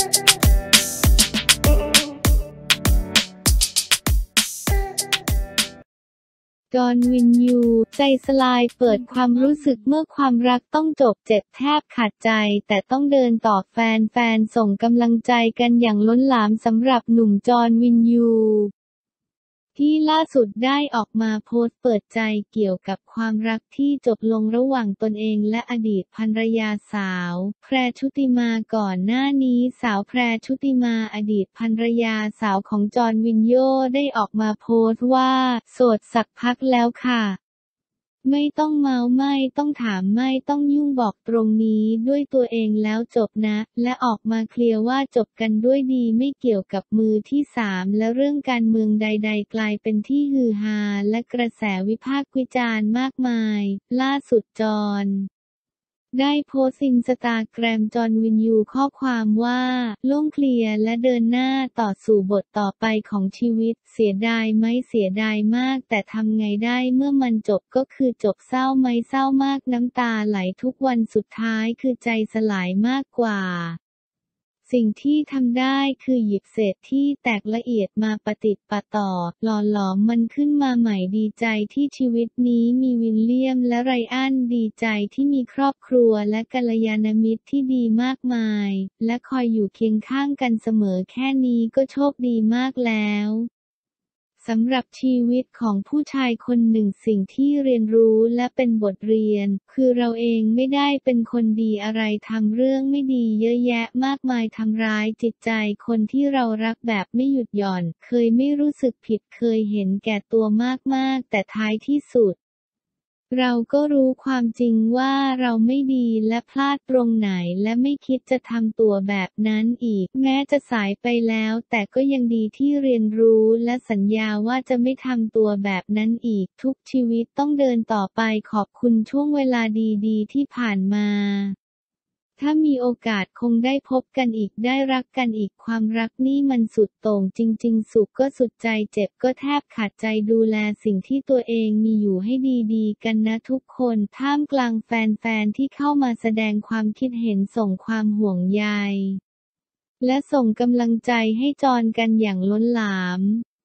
จอห์น วินยู ใจสลายเปิดความรู้สึกเมื่อความรักต้องจบเจ็บแทบขาดใจแต่ต้องเดินต่อแฟนๆส่งกำลังใจกันอย่างล้นหลามสำหรับหนุ่มจอห์น วินยูที่ล่าสุดได้ออกมาโพสต์เปิดใจเกี่ยวกับความรักที่จบลงระหว่างตนเองและอดีตภรรยาสาวแพรชุติมาก่อนหน้านี้สาวแพรชุติมาอดีตภรรยาสาวของจอห์น วินยูได้ออกมาโพสต์ว่าโสดสักพักแล้วค่ะไม่ต้องเมาไม่ต้องถามไม่ต้องยุ่งบอกตรงนี้ด้วยตัวเองแล้วจบนะและออกมาเคลียร์ว่าจบกันด้วยดีไม่เกี่ยวกับมือที่สามและเรื่องการเมืองใดๆกลายเป็นที่ฮือฮาและกระแสวิพากษ์วิจารณ์มากมายล่าสุดจอห์นได้โพสต์อินสตาแกรมจอห์น วินยูข้อความว่าโล่งเคลียร์และเดินหน้าต่อสู่บทต่อไปของชีวิตเสียดายไหมเสียดายมากแต่ทำไงได้เมื่อมันจบก็คือจบเศร้าไหมเศร้ามากน้ำตาไหลทุกวันสุดท้ายคือใจสลายมากกว่าสิ่งที่ทำได้คือหยิบเศษที่แตกละเอียดมาประติดประต่อหล่อหลอมมันขึ้นมาใหม่ดีใจที่ชีวิตนี้มีวิลเลียมและไรอันดีใจที่มีครอบครัวและกัลยาณมิตรที่ดีมากมายและคอยอยู่เคียงข้างกันเสมอแค่นี้ก็โชคดีมากแล้วสำหรับชีวิตของผู้ชายคนหนึ่งสิ่งที่เรียนรู้และเป็นบทเรียนคือเราเองไม่ได้เป็นคนดีอะไรทำเรื่องไม่ดีเยอะแยะมากมายทำร้ายจิตใจคนที่เรารักแบบไม่หยุดหย่อนเคยไม่รู้สึกผิดเคยเห็นแก่ตัวมากๆแต่ท้ายที่สุดเราก็รู้ความจริงว่าเราไม่ดีและพลาดตรงไหนและไม่คิดจะทำตัวแบบนั้นอีกแม้จะสายไปแล้วแต่ก็ยังดีที่เรียนรู้และสัญญาว่าจะไม่ทำตัวแบบนั้นอีกทุกชีวิตต้องเดินต่อไปขอบคุณช่วงเวลาดีๆที่ผ่านมาถ้ามีโอกาสคงได้พบกันอีกได้รักกันอีกความรักนี่มันสุดโต่งจริงๆสุขก็สุดใจเจ็บก็แทบขาดใจดูแลสิ่งที่ตัวเองมีอยู่ให้ดีๆกันนะทุกคนท่ามกลางแฟนๆที่เข้ามาแสดงความคิดเห็นส่งความห่วงใยและส่งกำลังใจให้จอห์นกันอย่างล้นหลาม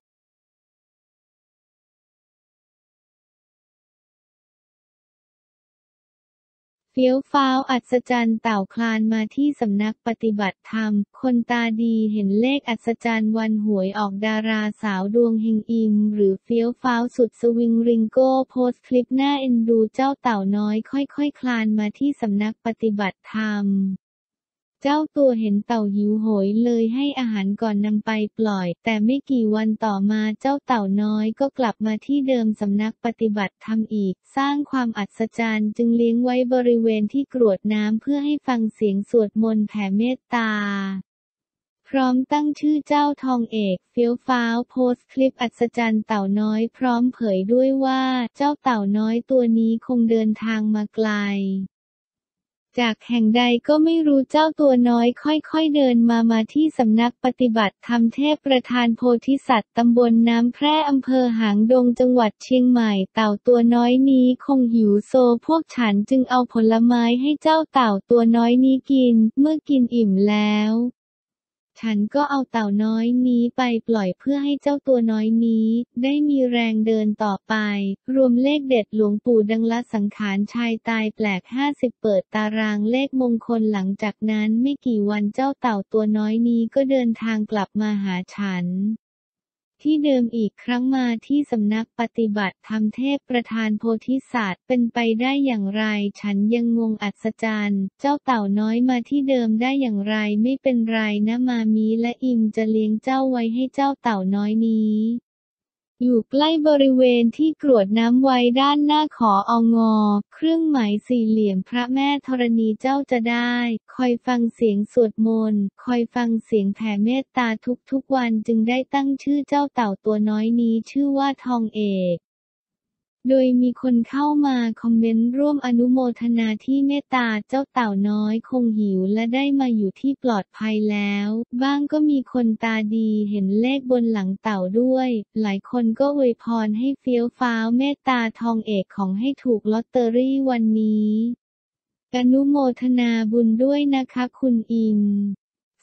เฟี้ยวฟ้าวอัศจรรย์เต่าคลานมาที่สำนักปฏิบัติธรรมคนตาดีเห็นเลขอัศจรรย์วันหวยออกดาราสาวดวงเฮงอิมหรือเฟี้ยวฟ้าวสุดสวิงริงโก้โพสต์คลิปน่าเอ็นดูเจ้าเต่าน้อยค่อยๆคลานมาที่สำนักปฏิบัติธรรมเจ้าตัวเห็นเต่าหิวโหยเลยให้อาหารก่อนนำไปปล่อยแต่ไม่กี่วันต่อมาเจ้าเต่าน้อยก็กลับมาที่เดิมสำนักปฏิบัติธรรมอีกสร้างความอัศจรรย์จึงเลี้ยงไว้บริเวณที่กรวดน้ำเพื่อให้ฟังเสียงสวดมนต์แผ่เมตตาพร้อมตั้งชื่อเจ้าทองเอกเฟี้ยวฟ้าวโพสต์คลิปอัศจรรย์เต่าน้อยพร้อมเผยด้วยว่าเจ้าเต่าน้อยตัวนี้คงเดินทางมาไกลจากแห่งใดก็ไม่รู้เจ้าตัวน้อยค่อยๆเดินมาที่สำนักปฏิบัติธรรมเทพประธานโพธิสัตว์ตำบลน้ำแพร่อำเภอหางดงจังหวัดเชียงใหม่เต่าตัวน้อยนี้คงหิวโซพวกฉันจึงเอาผลไม้ให้เจ้าเต่าตัวน้อยนี้กินเมื่อกินอิ่มแล้วฉันก็เอาเต่าน้อยนี้ไปปล่อยเพื่อให้เจ้าตัวน้อยนี้ได้มีแรงเดินต่อไปรวมเลขเด็ดหลวงปู่ดังละสังขารชายตายแปลก50เปิดตารางเลขมงคลหลังจากนั้นไม่กี่วันเจ้าเต่าตัวน้อยนี้ก็เดินทางกลับมาหาฉันที่เดิมอีกครั้งมาที่สำนักปฏิบัติธรรมเทพประธานโพธิสัตว์เป็นไปได้อย่างไรฉันยังงงอัศจรรย์เจ้าเต่าน้อยมาที่เดิมได้อย่างไรไม่เป็นไรนะมามีและอิมจะเลี้ยงเจ้าไว้ให้เจ้าเต่าน้อยนี้อยู่ใกล้บริเวณที่กรวดน้ำไว้ด้านหน้าขอองเครื่องหมายสี่เหลี่ยมพระแม่ธรณีเจ้าจะได้คอยฟังเสียงสวดมนต์คอยฟังเสียงแผ่เมตตาทุกวันจึงได้ตั้งชื่อเจ้าเต่าตัวน้อยนี้ชื่อว่าทองเอกโดยมีคนเข้ามาคอมเมนต์ร่วมอนุโมทนาที่เมตตาเจ้าเต่าน้อยคงหิวและได้มาอยู่ที่ปลอดภัยแล้วบ้างก็มีคนตาดีเห็นเลขบนหลังเต่าด้วยหลายคนก็อวยพรให้เฟี้ยวฟ้าวเมตตาทองเอกของให้ถูกลอตเตอรี่วันนี้อนุโมทนาบุญด้วยนะคะคุณอิม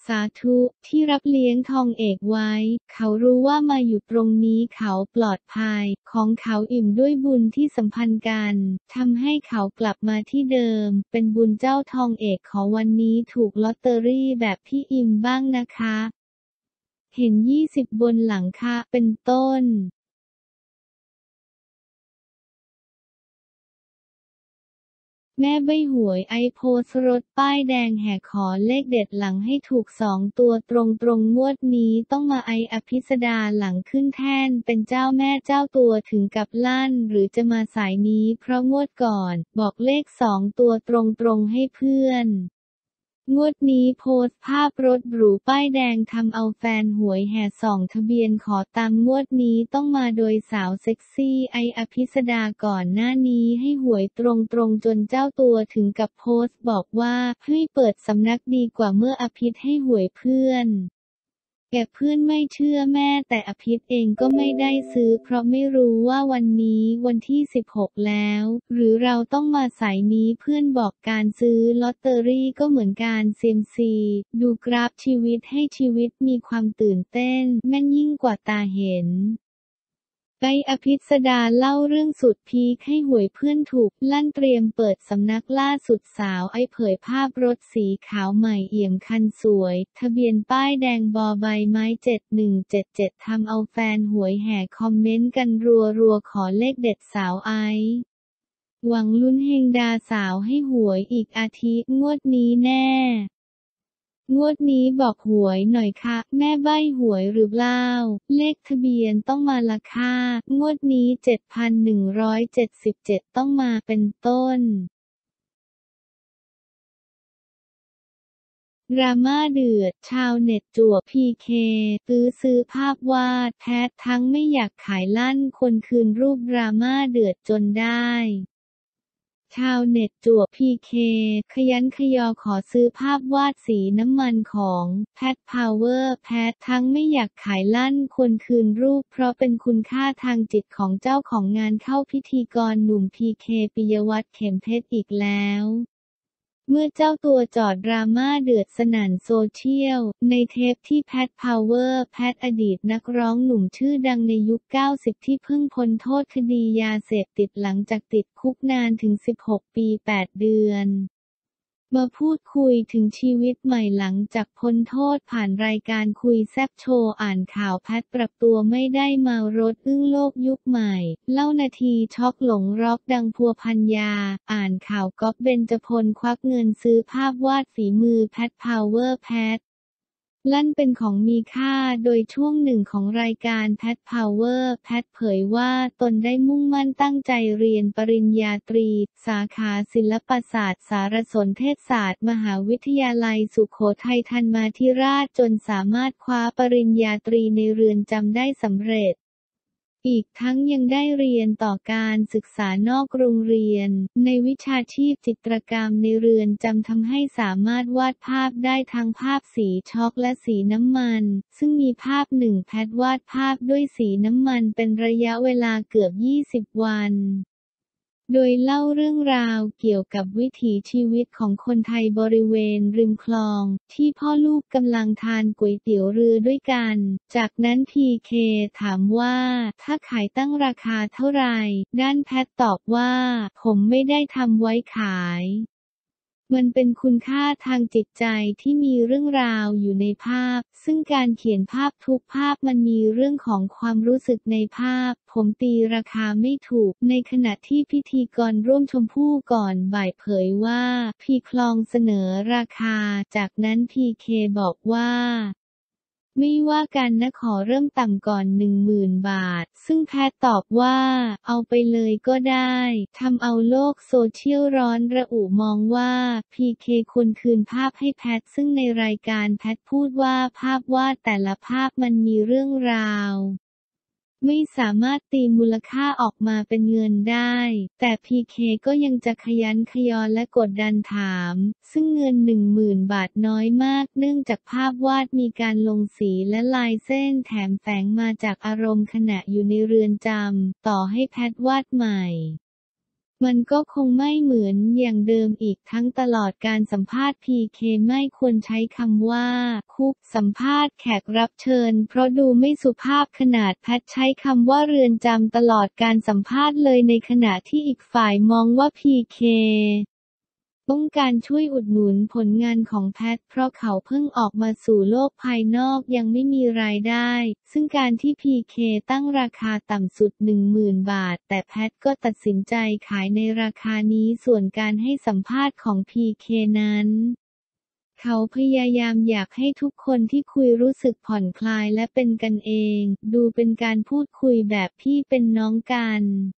สาธุที่รับเลี้ยงทองเอกไว้ เขารู้ว่ามาอยู่ตรงนี้เขาปลอดภัย ของเขาอิ่มด้วยบุญที่สัมพันธ์กัน ทำให้เขากลับมาที่เดิม เป็นบุญเจ้าทองเอกขอวันนี้ถูกลอตเตอรี่แบบพี่อิมบ้างนะคะ เห็น20บนหลังคาเป็นต้นแม่ใบ้หวยไอโพสต์รถป้ายแดงแห่ขอเลขเด็ดหลังให้ถูก2 ตัวตรงงวดนี้ต้องมาไออภิสดาหลังขึ้นแท่นเป็นเจ้าแม่เจ้าตัวถึงกับลั่นหรือจะมาสายนี้เพราะงวดก่อนบอกเลข2 ตัวตรงให้เพื่อนงวดนี้โพสต์ภาพรถหรูป้ายแดงทำเอาแฟนหวยแห่ส่องทะเบียนขอตามงวดนี้ต้องมาโดยสาวเซ็กซี่ไออภิสดาก่อนหน้านี้ให้หวยตรงจนเจ้าตัวถึงกับโพสต์บอกว่าเฮ้ยเปิดสำนักดีกว่าเมื่ออภิษให้หวยเพื่อนแกเพื่อนไม่เชื่อแม่แต่อภิษเองก็ไม่ได้ซื้อเพราะไม่รู้ว่าวันนี้วันที่16แล้วหรือเราต้องมาสายนี้เพื่อนบอกการซื้อลอตเตอรี่ก็เหมือนการเซียมซีดูกราฟชีวิตให้ชีวิตมีความตื่นเต้นแม่นยิ่งกว่าตาเห็นไกอภิสดาเล่าเรื่องสุดพีคให้หวยเพื่อนถูกลั่นเตรียมเปิดสำนักล่าสุดสาวไอเผยภาพรถสีขาวใหม่เอี่ยมคันสวยทะเบียนป้ายแดงบอใบไม้7177ทำเอาแฟนหวยแห่คอมเมนต์กันรัวขอเลขเด็ดสาวไอหวังลุ้นเฮงดาสาวให้หวยอีกอาทิตย์งวดนี้แน่งวดนี้บอกหวยหน่อยค่ะแม่ใบ้หวยหรือเปล่าเลขทะเบียนต้องมาละค่ะงวดนี้7,177ต้องมาเป็นต้นดราม่าเดือดชาวเน็ตจั่วพีเคซื้อภาพวาดแพททั้งไม่อยากขายลั่นคนคืนรูปดราม่าเดือดจนได้ชาวเน็ตจั่วพีเคขยันขยอขอซื้อภาพวาดสีน้ำมันของแพทพาวเวอร์แพททั้งไม่อยากขายลั่นคนคืนรูปเพราะเป็นคุณค่าทางจิตของเจ้าของงานเข้าพิธีกรหนุ่มพีเคปิยวัฒน์เข็มเพชรอีกแล้วเมื่อเจ้าตัวจอดดราม่าเดือดสนั่นโซเชียลในเทปที่แพทพาวเวอร์แพทอดีตนักร้องหนุ่มชื่อดังในยุค90ที่เพิ่งพ้นโทษคดียาเสพติดหลังจากติดคุกนานถึง16 ปี 8 เดือนมาพูดคุยถึงชีวิตใหม่หลังจากพ้นโทษผ่านรายการคุยแซ่บโชว์อ่านข่าวแพทปรับตัวไม่ได้เมารถอึ้งโลกยุคใหม่เล่านาทีช็อกหลงร็อกดังพัวพันยาอ่านข่าวก๊อฟเบญจพลควักเงินซื้อภาพวาดฝีมือแพทพาวเวอร์แพทลั่นเป็นของมีค่าโดยช่วงหนึ่งของรายการแพทพาวเวอร์แพทเผยว่าตนได้มุ่งมั่นตั้งใจเรียนปริญญาตรีสาขาศิลปศาสตร์สารสนเทศศาสตร์มหาวิทยาลัยสุโขทัยธรรมาธิราชจนสามารถคว้าปริญญาตรีในเรือนจำได้สำเร็จอีกทั้งยังได้เรียนต่อการศึกษานอกโรงเรียนในวิชาชีพจิตรกรรมในเรือนจำทำให้สามารถวาดภาพได้ทั้งภาพสีช็อกและสีน้ำมันซึ่งมีภาพหนึ่งแพทวาดภาพด้วยสีน้ำมันเป็นระยะเวลาเกือบ20 วันโดยเล่าเรื่องราวเกี่ยวกับวิถีชีวิตของคนไทยบริเวณริมคลองที่พ่อลูกกำลังทานก๋วยเตี๋ยวเรือด้วยกันจากนั้นพีเคถามว่าถ้าขายตั้งราคาเท่าไหร่ด้านแพทตอบว่าผมไม่ได้ทำไว้ขายมันเป็นคุณค่าทางจิตใจที่มีเรื่องราวอยู่ในภาพซึ่งการเขียนภาพทุกภาพมันมีเรื่องของความรู้สึกในภาพผมตีราคาไม่ถูกในขณะที่พิธีกรร่วมชมพู่ก่อนบ่ายเผยว่าพีคลองเสนอราคาจากนั้นพีเคบอกว่าไม่ว่ากันนะขอเริ่มต่ำก่อน 10,000 บาทซึ่งแพทตอบว่าเอาไปเลยก็ได้ทำเอาโลกโซเชียลร้อนระอุมองว่าพีเคควรคืนภาพให้แพทซึ่งในรายการแพทพูดว่าภาพวาดแต่ละภาพมันมีเรื่องราวไม่สามารถตีมูลค่าออกมาเป็นเงินได้แต่พีเคก็ยังจะขยันขยอและกดดันถามซึ่งเงิน 10,000 บาทน้อยมากเนื่องจากภาพวาดมีการลงสีและลายเส้นแถมแฝงมาจากอารมณ์ขณะอยู่ในเรือนจำต่อให้แพทวาดใหม่มันก็คงไม่เหมือนอย่างเดิมอีกทั้งตลอดการสัมภาษณ์พีเคไม่ควรใช้คำว่าคุกสัมภาษณ์แขกรับเชิญเพราะดูไม่สุภาพขนาดแพทใช้คำว่าเรือนจำตลอดการสัมภาษณ์เลยในขณะที่อีกฝ่ายมองว่าพีเคต้องการช่วยอุดหนุนผลงานของแพทเพราะเขาเพิ่งออกมาสู่โลกภายนอกยังไม่มีรายได้ซึ่งการที่พีเคตั้งราคาต่ำสุด 10,000 บาทแต่แพทก็ตัดสินใจขายในราคานี้ส่วนการให้สัมภาษณ์ของพีเคนั้นเขาพยายามอยากให้ทุกคนที่คุยรู้สึกผ่อนคลายและเป็นกันเองดูเป็นการพูดคุยแบบพี่เป็นน้องกัน